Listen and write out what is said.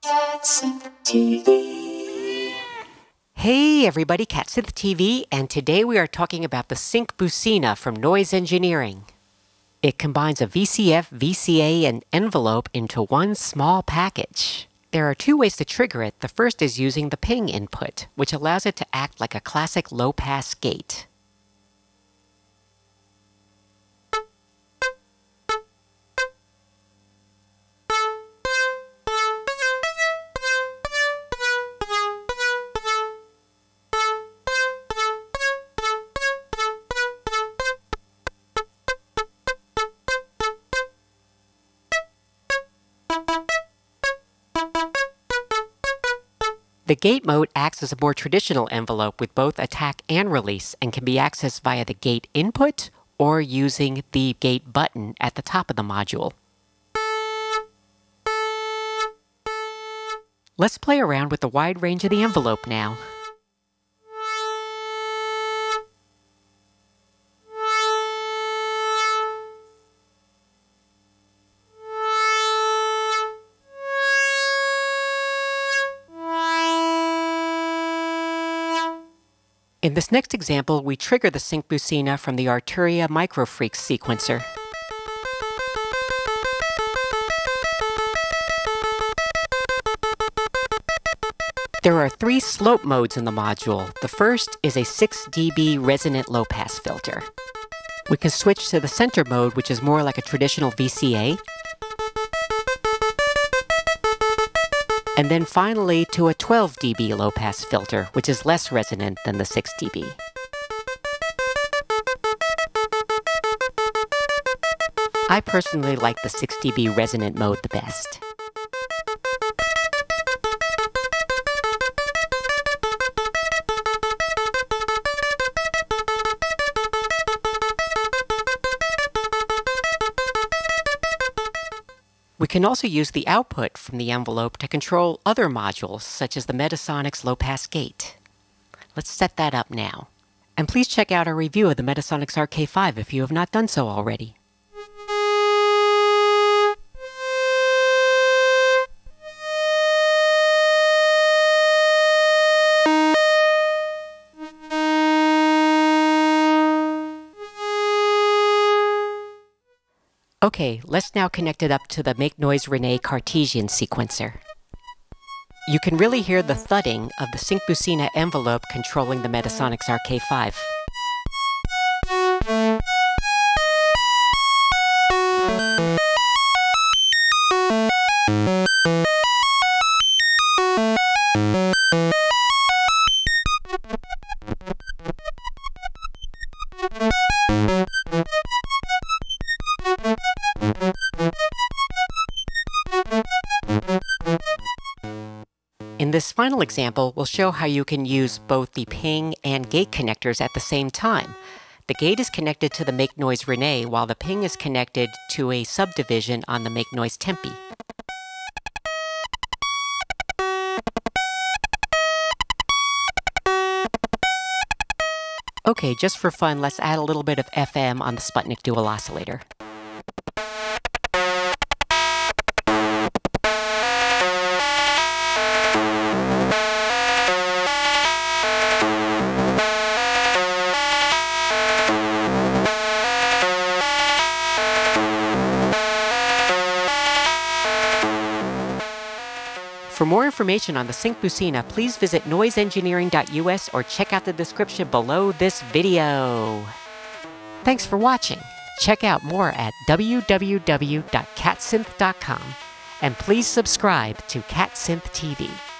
Sinc TV. Hey everybody, Sinc TV, and today we are talking about the Sinc Bucina from Noise Engineering. It combines a VCF, VCA, and envelope into one small package. There are two ways to trigger it. The first is using the ping input, which allows it to act like a classic low-pass gate. The gate mode acts as a more traditional envelope with both attack and release and can be accessed via the gate input or using the gate button at the top of the module. Let's play around with the wide range of the envelope now. In this next example, we trigger the Sinc Bucina from the Arturia Microfreaks sequencer. There are three slope modes in the module. The first is a 6 dB resonant low-pass filter. We can switch to the center mode, which is more like a traditional VCA. And then finally to a 12 dB low-pass filter, which is less resonant than the 6 dB. I personally like the 6 dB resonant mode the best. We can also use the output from the envelope to control other modules, such as the Metasonics low-pass gate. Let's set that up now. And please check out our review of the Metasonics RK5 if you have not done so already. Okay, let's now connect it up to the Make Noise Renee Cartesian sequencer. You can really hear the thudding of the Sinc Bucina envelope controlling the Metasonics RK5. In this final example, we'll show how you can use both the ping and gate connectors at the same time. The gate is connected to the Make Noise Renee, while the ping is connected to a subdivision on the Make Noise Tempi. Okay, just for fun, let's add a little bit of FM on the Sputnik dual oscillator. For more information on the Sinc Bucina, please visit noiseengineering.us or check out the description below this video. Thanks for watching. Check out more at www.catsynth.com and please subscribe to Sinc TV.